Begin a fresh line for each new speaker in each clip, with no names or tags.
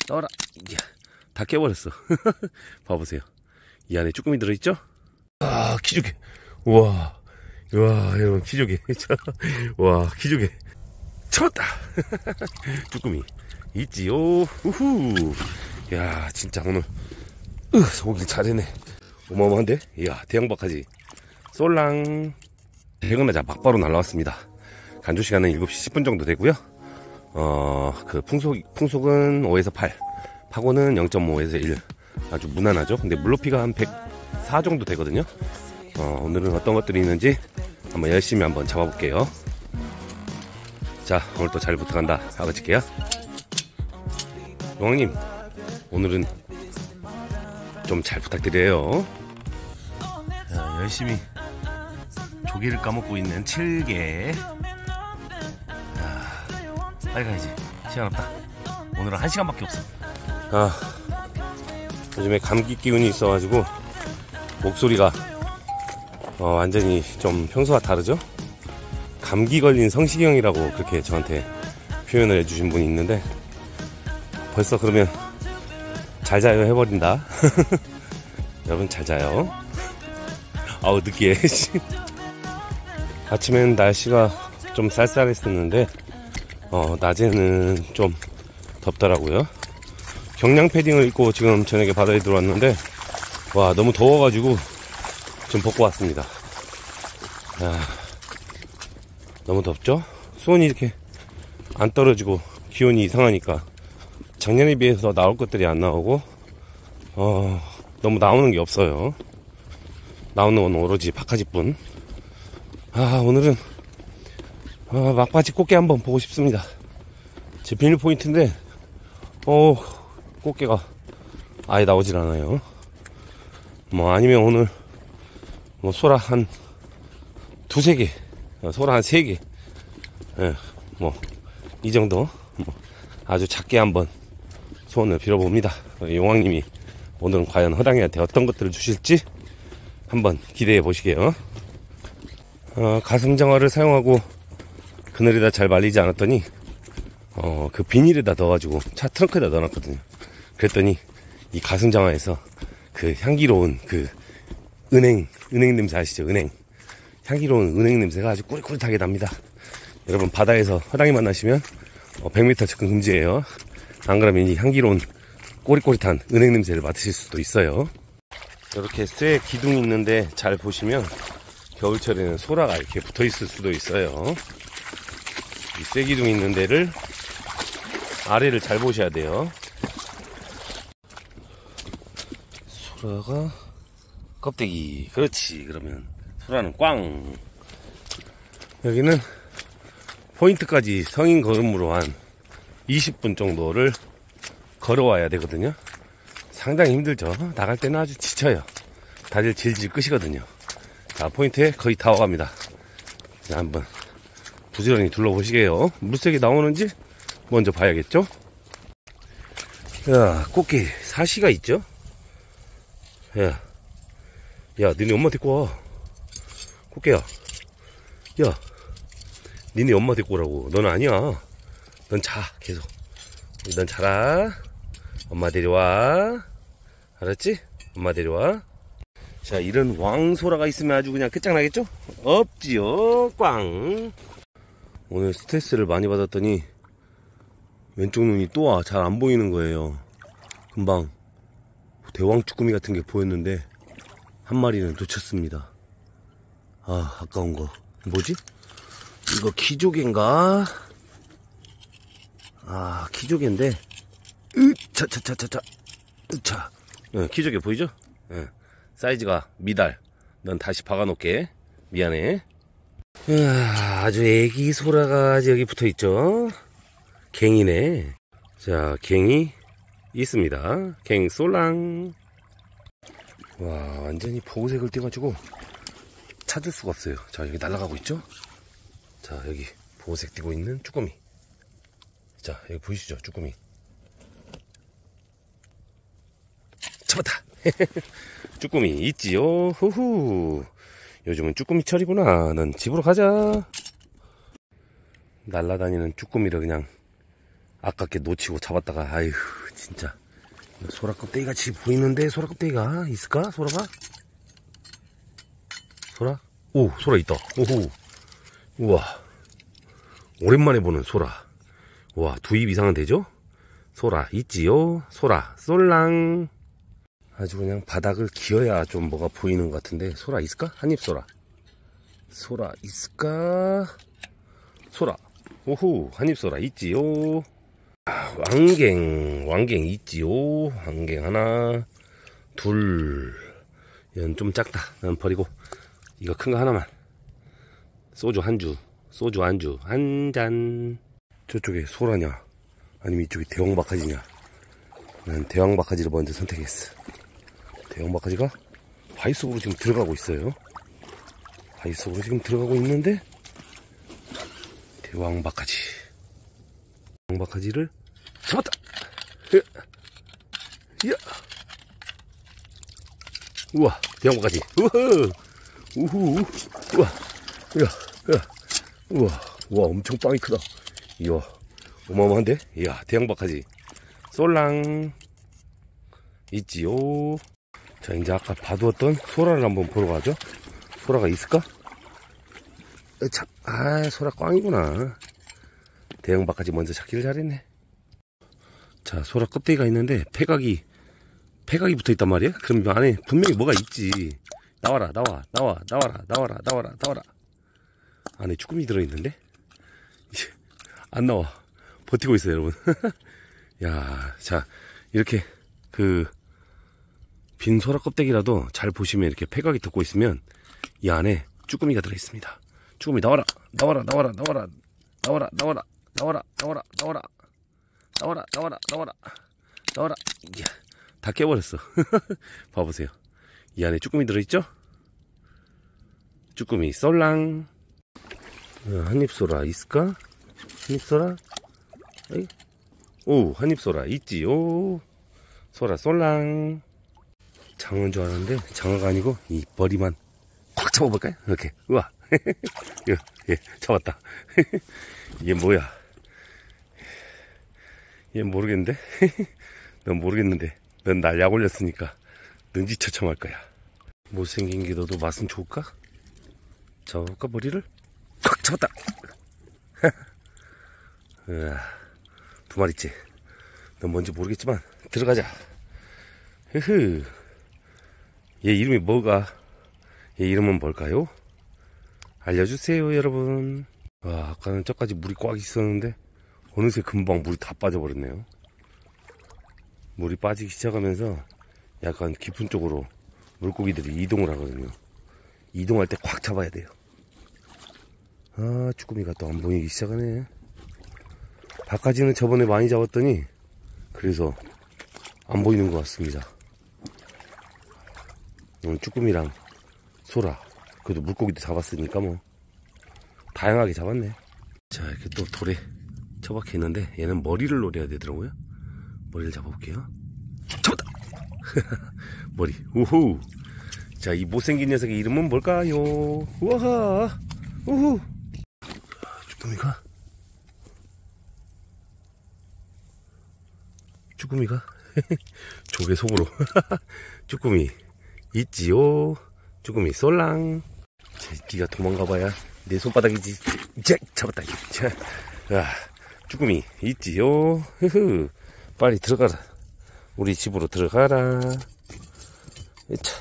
떠라. 이야, 다 깨버렸어. 봐보세요. 이 안에 쭈꾸미 들어있죠? 아, 키조개. 우와, 여러분, 키조개. 와, 키조개. 잡았다. 쭈꾸미 있지요. 우후. 야, 진짜 오늘 오길 잘해네. 어마어마한데? 이야, 대형박하지. 쏠랑. 퇴근하자 막바로 날라왔습니다. 간조 시간은 7시 10분 정도 되고요. 그 풍속은 5에서 8, 파고는 0.5에서 1. 아주 무난하죠. 근데 물높이가 한 104 정도 되거든요. 오늘은 어떤 것들이 있는지 한번 열심히 한번 잡아볼게요. 자, 오늘도 잘 부탁한다 하고 칠게요. 용왕님, 오늘은 좀 잘 부탁드려요. 자, 열심히 조개를 까먹고 있는 7개. 빨리 가야지. 시간 없다. 오늘은 1시간밖에 없어. 요즘에 감기 기운이 있어가지고 목소리가 완전히 좀 평소와 다르죠? 감기 걸린 성시경이라고 그렇게 저한테 표현을 해주신 분이 있는데, 벌써 그러면 잘 자요 해버린다. 여러분 잘 자요. 아우 느끼해. 아침엔 날씨가 좀 쌀쌀했었는데 낮에는 좀 덥더라고요. 경량 패딩을 입고 지금 저녁에 바다에 들어왔는데, 와, 너무 더워가지고 좀 벗고 왔습니다. 너무 덥죠? 수온이 이렇게 안 떨어지고 기온이 이상하니까 작년에 비해서 나올 것들이 안 나오고 너무 나오는 게 없어요. 나오는 건 오로지 박하지뿐. 오늘은 막바지 꽃게 한번 보고 싶습니다. 제 비밀 포인트인데 꽃게가 아예 나오질 않아요. 아니면 오늘 소라 한 2-3개, 소라 한 3개, 이 정도 아주 작게 한번 소원을 빌어봅니다. 용왕님이 오늘은 과연 허당이한테 어떤 것들을 주실지 한번 기대해 보시게요. 가슴장어를 사용하고 그늘에다 잘 말리지 않았더니 그 비닐에다 넣어가지고 차 트렁크에다 넣어놨거든요. 그랬더니 이 가슴장어에서 그 향기로운 그 은행 냄새 아시죠? 향기로운 은행 냄새가 아주 꾸릿꾸릿하게 납니다. 여러분 바다에서 허당이 만나시면 100m 접근 금지예요. 안 그러면 이 향기로운 꼬릿꼬릿한 은행 냄새를 맡으실 수도 있어요. 이렇게 쇠 기둥이 있는데 잘 보시면 겨울철에는 소라가 이렇게 붙어 있을 수도 있어요. 이 쇠 기둥이 있는 데를 아래를 잘 보셔야 돼요. 소라가 껍데기. 그렇지. 그러면 소라는 꽝. 여기는 포인트까지 성인 걸음으로 한 20분 정도를 걸어와야 되거든요. 상당히 힘들죠. 나갈 때는 아주 지쳐요. 다들 질질 끄시거든요. 자, 포인트에 거의 다 와갑니다. 자, 한번 부지런히 둘러보시게요. 물색이 나오는지 먼저 봐야겠죠. 야, 꽃게 사시가 있죠. 야, 니네 엄마 데리고 와. 꽃게야, 야, 니네 엄마 데리고 오라고. 넌 아니야. 넌 자, 계속. 넌 자라. 엄마 데려와. 알았지? 엄마 데려와. 자, 이런 왕소라가 있으면 아주 그냥 끝장나겠죠? 없지요. 꽝. 오늘 스트레스를 많이 받았더니 왼쪽 눈이 또 잘 안 보이는 거예요. 금방 대왕 쭈꾸미 같은 게 보였는데 한 마리는 놓쳤습니다. 아까운 거. 뭐지? 이거 키조개인가? 키조개인데 자, 키조개 보이죠? 사이즈가 미달. 넌 다시 박아놓게. 미안해. 아주 애기 소라가 여기 붙어있죠. 갱이네. 자, 갱이 있습니다. 갱 쏠랑. 와, 완전히 보호색을 띄가지고 찾을 수가 없어요. 자, 여기 날아가고 있죠. 자, 여기 보호색 띄고 있는 쭈꾸미. 자, 여기 보이시죠? 쭈꾸미. 잡았다. 쭈꾸미 있지요. 후후. 요즘은 쭈꾸미 철이구나. 넌 집으로 가자. 날라다니는 쭈꾸미를 그냥 아깝게 놓치고 잡았다가, 아휴, 진짜. 소라 껍데기 같이 보이는데, 소라 껍데기가 있을까? 소라가? 소라? 오, 소라 있다. 오호. 우와. 오랜만에 보는 소라. 우와, 2입 이상은 되죠? 소라, 있지요? 소라, 쏠랑. 아주 그냥 바닥을 기어야 좀 뭐가 보이는 것 같은데, 소라 있을까? 한입 소라. 소라 있을까? 소라. 오호, 한입 소라 있지요? 왕갱 있지요? 왕갱 하나, 둘. 얘는 좀 작다. 난 버리고. 이거 큰 거 하나만. 소주 안주 한 잔. 저쪽에 소라냐? 아니면 이쪽에 대왕박하지냐? 난 대왕박하지를 먼저 선택했어. 대왕박하지가 바위 속으로 지금 들어가고 있어요. 바위 속으로 지금 들어가고 있는데, 대왕박하지. 대왕박하지를 잡았다! 이야! 우와, 대왕박하지. 우후! 우와! 이야! 우와! 우와, 엄청 빵이 크다. 이야, 어마어마한데? 이야, 대왕박하지. 쏠랑. 있지요. 자, 이제 아까 봐두었던 소라를 한번 보러 가죠. 소라가 있을까? 참, 소라 꽝이구나. 대왕박하지 먼저 찾기를 잘했네. 자, 소라 껍데기가 있는데, 폐각이 붙어 있단 말이야? 그럼 안에 분명히 뭐가 있지. 나와라. 안에 쭈꾸미 들어있는데? 안 나와. 버티고 있어요, 여러분. 야, 자, 이렇게, 빈 소라 껍데기라도 잘 보시면 이렇게 폐각이 덮고 있으면 이 안에 쭈꾸미가 들어있습니다. 쭈꾸미 나와라. 이야, 다 깨버렸어. 봐보세요. 이 안에 쭈꾸미 들어있죠? 쭈꾸미 쏠랑. 한입소라 있을까? 한입소라? 오, 한입소라 있지요. 소라 쏠랑. 장어인 줄 알았는데 장어가 아니고 이 머리만 꽉 잡아볼까요? 이렇게. 우와. 예, 잡았다. 이게 뭐야? 얘 모르겠는데? 넌 모르겠는데 넌 날 약 올렸으니까 능지처참할 거야. 못생긴 게 너도 맛은 좋을까? 잡아볼까 머리를? 꽉 잡았다. 으아, 2마리째. 넌 뭔지 모르겠지만 들어가자. 흐흐. 얘 이름이 뭐가? 얘 이름은 뭘까요? 알려주세요, 여러분. 아까는 저까지 물이 꽉 있었는데 어느새 금방 물이 다 빠져버렸네요. 물이 빠지기 시작하면서 약간 깊은 쪽으로 물고기들이 이동을 하거든요. 이동할 때 꽉 잡아야 돼요. 쭈꾸미가 또 안 보이기 시작하네. 바가지는 저번에 많이 잡았더니 그래서 안 보이는 것 같습니다. 오늘 쭈꾸미랑 소라, 그래도 물고기도 잡았으니까 뭐 다양하게 잡았네. 자, 이렇게 또 돌에 처박혀 있는데 얘는 머리를 노려야 되더라고요. 머리를 잡아볼게요. 잡았다. 머리. 우후. 자, 이 못생긴 녀석의 이름은 뭘까요? 우와. 우후. 쭈꾸미가 조개 속으로. 쭈꾸미 있지요. 쭈꾸미 쏠랑. 니가 도망가봐야 내 손바닥이지. 자, 잡았다. 자, 쭈꾸미 있지요. 흐흐. 빨리 들어가라. 우리 집으로 들어가라. 자,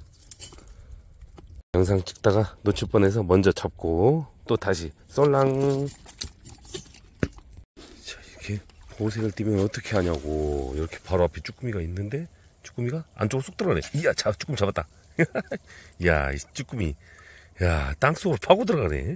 영상 찍다가 놓칠 뻔해서 먼저 잡고 또 다시 쏠랑. 자, 이렇게 보색을 띄면 어떻게 하냐고. 이렇게 바로 앞에 쭈꾸미가 있는데 쭈꾸미가 안쪽으로 쑥 들어가네. 이야, 쭈꾸미 잡았다. 야, 이 쭈꾸미. 야, 땅속으로 파고 들어가네.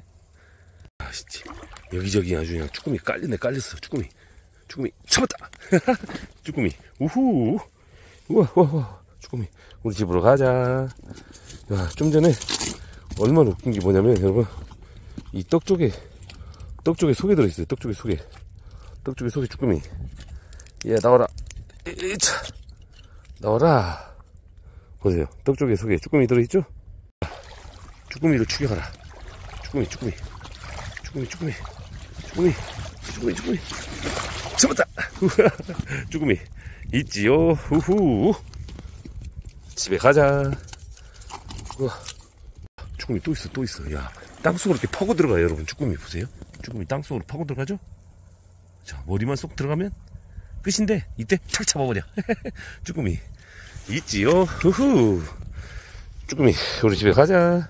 여기저기 아주 그냥 쭈꾸미 깔렸어. 쭈꾸미 잡았다. 쭈꾸미. 우후. 우와. 쭈꾸미. 우리 집으로 가자. 야, 좀 전에 얼마나 웃긴 게 뭐냐면 여러분, 이 떡 쪽에 속에 들어있어요. 떡 쪽에 속에 쭈꾸미. 야, 나와라. 자, 나와라. 보세요. 떡 쪽에 속에 쭈꾸미 들어있죠? 쭈꾸미를 죽여가라. 쭈꾸미. 잡았다. 쭈꾸미 있지요. 후후. 집에 가자. 우와. 쭈꾸미 또 있어, 또 있어. 야, 땅속으로 이렇게 파고 들어가요, 여러분. 쭈꾸미 보세요. 쭈꾸미 땅속으로 파고 들어가죠? 자, 머리만 쏙 들어가면 끝인데, 이때 착 잡아버려. 쭈꾸미 있지요. 후후. 쭈꾸미, 우리 집에 가자.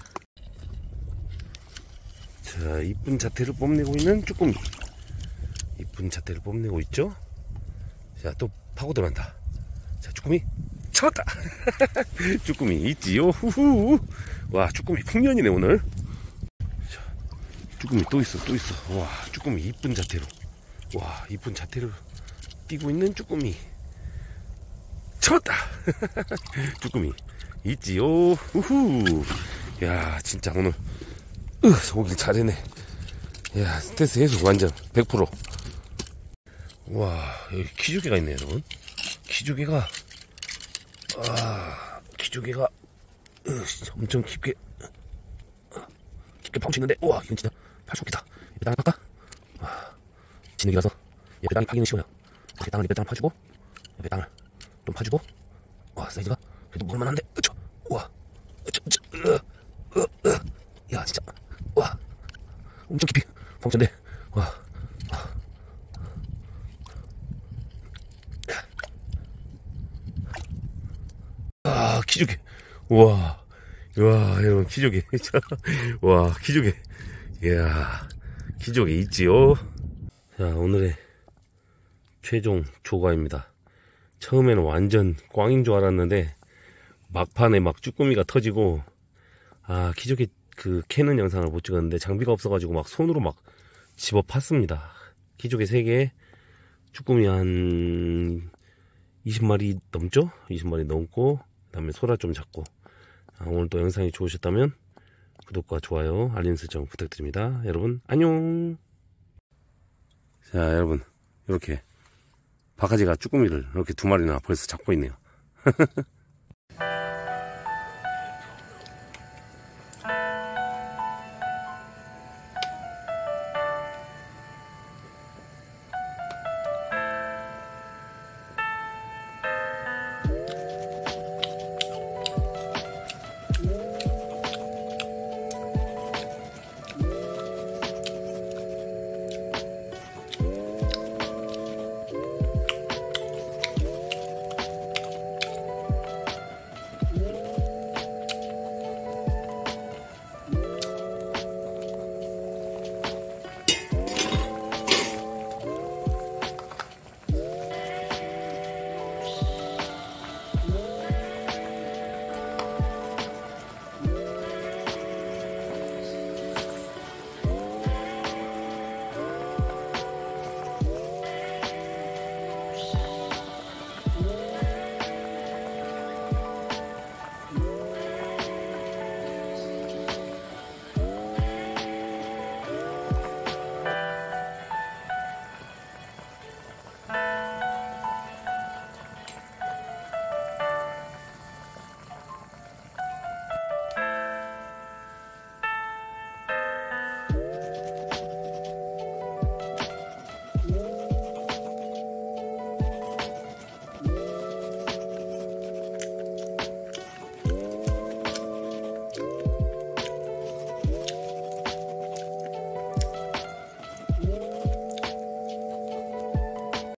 자, 이쁜 자태를 뽐내고 있는 쭈꾸미. 이쁜 자태를 뽐내고 있죠? 자, 또 파고 들어간다. 자, 쭈꾸미 잡았다. 쭈꾸미 있지요. 후후. 와, 쭈꾸미 풍년이네 오늘. 자, 쭈꾸미 또 있어, 또 있어. 와, 쭈꾸미 이쁜 자태로. 와, 이쁜 자태를 띄고 있는 쭈꾸미 잡았다. 쭈꾸미 있지요. 후후. 야, 진짜 오늘 오길 잘해네. 야, 스트레스 해소 완전 100%. 와, 여기 키조개가 있네, 여러분. 키조개가, 키조개가, 엄청 깊게 파고 있는데, 우와, 이건 진짜 팔 수 없겠다. 옆에 땅을 팔까? 와, 진흙이라서, 옆에 땅이 파기는 쉬워요. 옆에 땅을 파주고, 옆에 땅을 좀 파주고, 와, 사이즈가 그래도 먹을만한데, 으쵸, 우와, 야, 진짜, 와, 엄청 깊이 파고 있는데, 와. 키조개. 우와. 우와, 여러분, 키조개. 와, 키조개. 이야, 키조개 있지요? 자, 오늘의 최종 조과입니다. 처음에는 완전 꽝인 줄 알았는데, 막판에 막 쭈꾸미가 터지고, 키조개 그 캐는 영상을 못 찍었는데, 장비가 없어가지고 막 손으로 막 집어 팠습니다. 키조개 3개, 쭈꾸미 한 20마리 넘죠? 20마리 넘고, 그 다음에 소라 좀 잡고. 오늘도 영상이 좋으셨다면 구독과 좋아요, 알림 설정 부탁드립니다. 여러분 안녕. 자, 여러분 이렇게 바가지가 쭈꾸미를 이렇게 2마리나 벌써 잡고 있네요.